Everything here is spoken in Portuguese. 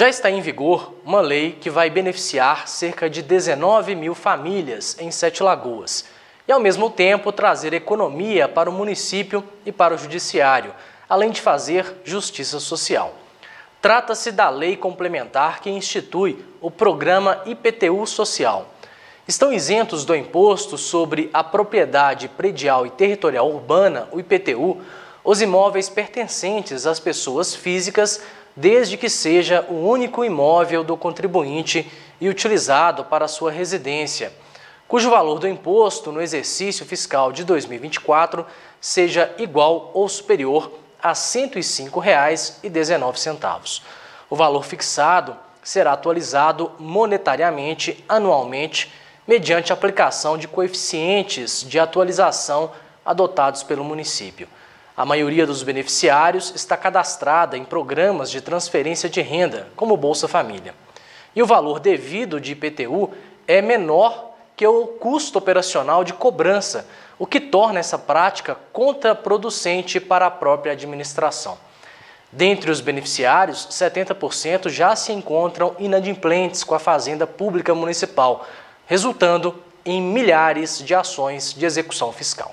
Já está em vigor uma lei que vai beneficiar cerca de 19 mil famílias em Sete Lagoas e, ao mesmo tempo, trazer economia para o município e para o judiciário, além de fazer justiça social. Trata-se da lei complementar que institui o programa IPTU Social. Estão isentos do imposto sobre a propriedade predial e territorial urbana, o IPTU, os imóveis pertencentes às pessoas físicas, desde que seja o único imóvel do contribuinte e utilizado para sua residência, cujo valor do imposto no exercício fiscal de 2024 seja igual ou superior a R$ 105,19. O valor fixado será atualizado monetariamente anualmente mediante aplicação de coeficientes de atualização adotados pelo município. A maioria dos beneficiários está cadastrada em programas de transferência de renda, como Bolsa Família. E o valor devido de IPTU é menor que o custo operacional de cobrança, o que torna essa prática contraproducente para a própria administração. Dentre os beneficiários, 70% já se encontram inadimplentes com a Fazenda Pública Municipal, resultando em milhares de ações de execução fiscal.